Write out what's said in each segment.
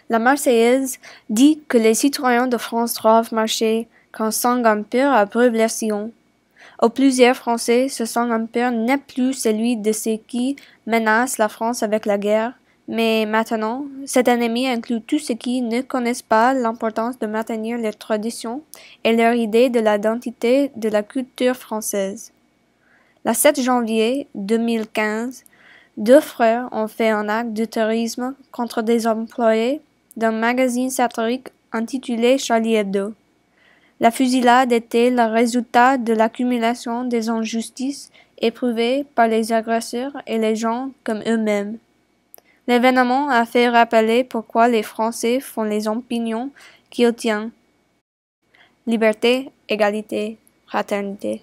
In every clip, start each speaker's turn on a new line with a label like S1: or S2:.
S1: La Marseillaise dit que les citoyens de France doivent marcher quand sang empire abreuve leur sillon. Aux plusieurs Français, ce sang empire n'est plus celui de ceux qui menacent la France avec la guerre, mais maintenant, cet ennemi inclut tous ceux qui ne connaissent pas l'importance de maintenir leurs traditions et leur idée de l'identité de la culture française. Le 7 janvier 2015, deux frères ont fait un acte de terrorisme contre des employés d'un magazine satirique intitulé Charlie Hebdo. La fusillade était le résultat de l'accumulation des injustices éprouvées par les agresseurs et les gens comme eux-mêmes. L'événement a fait rappeler pourquoi les Français font les opinions qu'ils tiennent. Liberté, égalité, fraternité.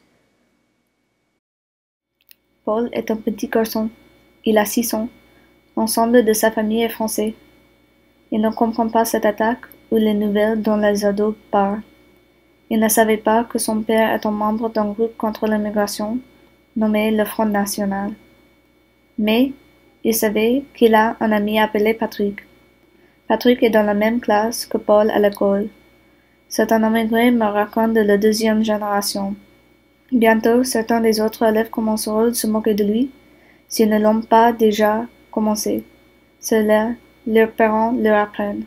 S2: Paul est un petit garçon. Il a 6 ans. L'ensemble de sa famille est français. Il ne comprend pas cette attaque ou les nouvelles dont les ados parlent. Il ne savait pas que son père est un membre d'un groupe contre l'immigration, nommé le Front National. Mais il savait qu'il a un ami appelé Patrick. Patrick est dans la même classe que Paul à l'école. C'est un immigré marocain de la 2e génération. Bientôt, certains des autres élèves commenceront à se moquer de lui, s'ils ne l'ont pas déjà commencé. Cela, leurs parents leur apprennent.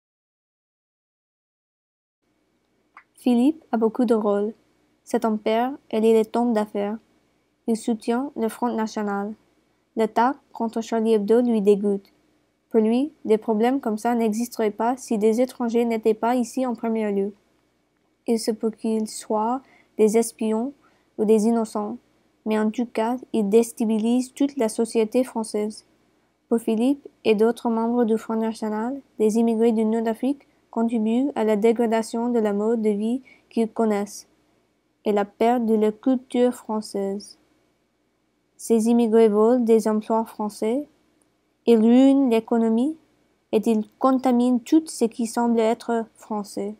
S1: Philippe a beaucoup de rôles. C'est un père et il est homme d'affaires. Il soutient le Front National. L'attaque contre Charlie Hebdo lui dégoûte. Pour lui, des problèmes comme ça n'existeraient pas si des étrangers n'étaient pas ici en premier lieu. Il se peut qu'ils soient des espions ou des innocents, mais en tout cas, ils déstabilisent toute la société française. Pour Philippe et d'autres membres du Front National, les immigrés du Nord d'Afrique contribuent à la dégradation de la mode de vie qu'ils connaissent et la perte de leur culture française. Ces immigrés volent des emplois français, ils ruinent l'économie et ils contaminent tout ce qui semble être français.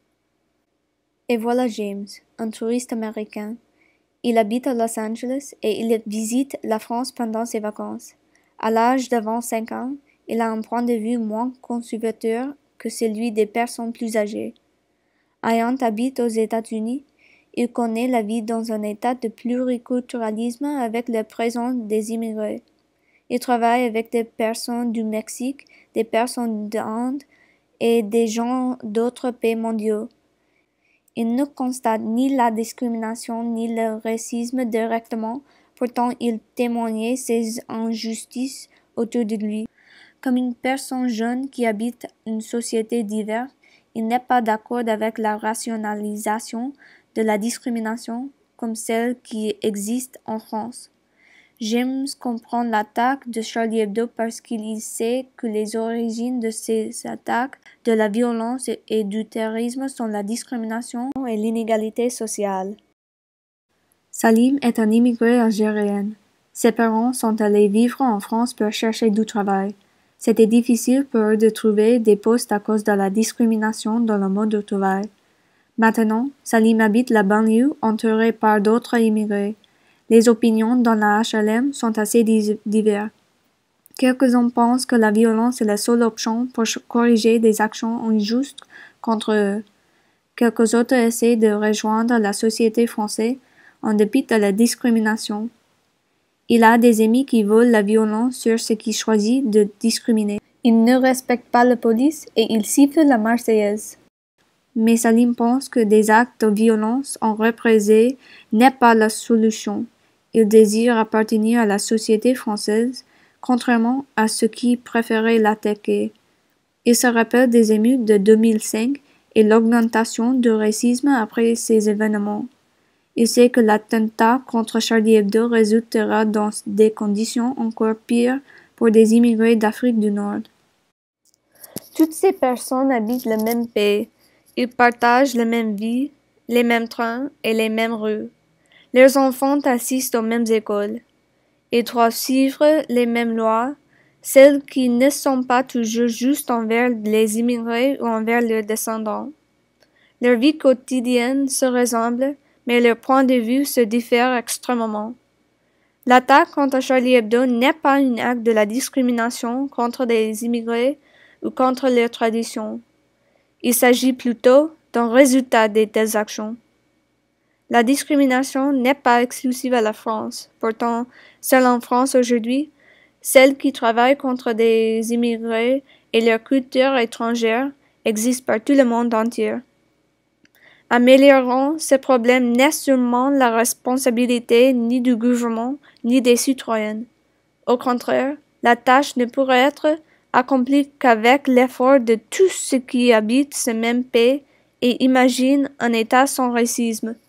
S1: Et voilà James, un touriste américain. Il habite à Los Angeles et il visite la France pendant ses vacances. À l'âge de 25 ans, il a un point de vue moins conservateur que celui des personnes plus âgées. Ayant habité aux États-Unis, il connaît la vie dans un état de pluriculturalisme avec la présence des immigrés. Il travaille avec des personnes du Mexique, des personnes d'Inde et des gens d'autres pays mondiaux. Il ne constate ni la discrimination ni le racisme directement, pourtant il témoignait ces injustices autour de lui. Comme une personne jeune qui habite une société diverse, il n'est pas d'accord avec la rationalisation de la discrimination comme celle qui existe en France. James comprend l'attaque de Charlie Hebdo parce qu'il sait que les origines de ces attaques, de la violence et du terrorisme sont la discrimination et l'inégalité sociale.
S2: Salim est un immigré algérien. Ses parents sont allés vivre en France pour chercher du travail. C'était difficile pour eux de trouver des postes à cause de la discrimination dans le monde du travail. Maintenant, Salim habite la banlieue entouré par d'autres immigrés. Les opinions dans la HLM sont assez diverses. Quelques-uns pensent que la violence est la seule option pour corriger des actions injustes contre eux. Quelques autres essaient de rejoindre la société française en dépit de la discrimination. Il a des amis qui veulent la violence sur ceux qui choisissent de discriminer.
S1: Il ne respecte pas la police et il siffle la Marseillaise.
S2: Mais Salim pense que des actes de violence en représailles n'est pas la solution. Il désire appartenir à la société française, contrairement à ceux qui préféraient l'attaquer. Il se rappelle des émeutes de 2005 et l'augmentation du racisme après ces événements. Il sait que l'attentat contre Charlie Hebdo résultera dans des conditions encore pires pour des immigrés d'Afrique du Nord.
S1: Toutes ces personnes habitent le même pays. Ils partagent la même vie, les mêmes trains et les mêmes rues. Leurs enfants assistent aux mêmes écoles. Ils doivent suivre les mêmes lois, celles qui ne sont pas toujours justes envers les immigrés ou envers leurs descendants. Leur vie quotidienne se ressemble, mais leurs points de vue se diffèrent extrêmement. L'attaque contre Charlie Hebdo n'est pas un acte de la discrimination contre des immigrés, ou contre leurs traditions. Il s'agit plutôt d'un résultat des actions. La discrimination n'est pas exclusive à la France. Pourtant, seule en France aujourd'hui, celle qui travaille contre des immigrés et leur culture étrangère existe par tout le monde entier. Améliorant ces problèmes n'est sûrement la responsabilité ni du gouvernement ni des citoyens. Au contraire, la tâche ne pourrait être accomplie qu'avec l'effort de tous ceux qui habitent ce même pays et imaginent un État sans racisme.